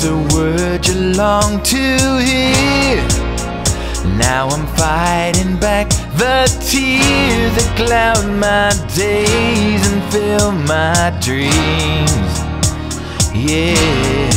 a word you long to hear. Now I'm fighting back the tears that cloud my days and fill my dreams. Yeah,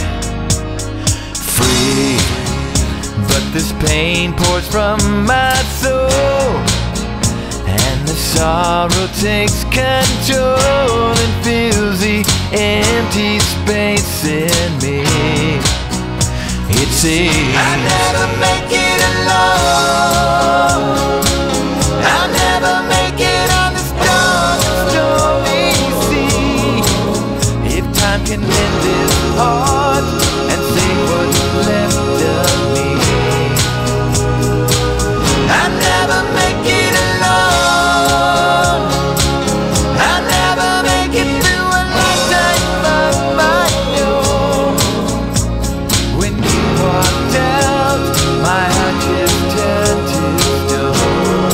free, but this pain pours from my soul, and the sorrow takes control and fills the empty space in me. It seems I never make it alone. I'll never make it on this dark and stormy sea. If time can mend this heart and save what's left of me, I'll never make it alone. I'll never make it through a lifetime of my own. When you walked out, my heart just turned to stone.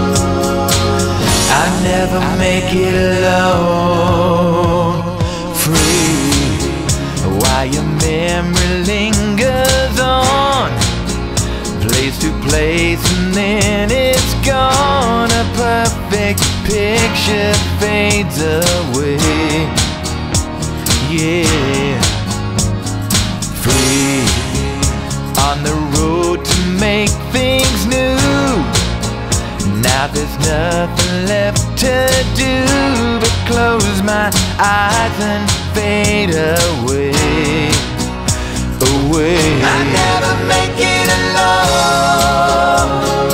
I'll never make it alone. Free, while your memory lingers on, place to place, and then it's gone. A perfect picture fades away. Yeah, free, on the road to make things new. Now there's nothing left to do but close my eyes and fade away. Away. I never make it alone.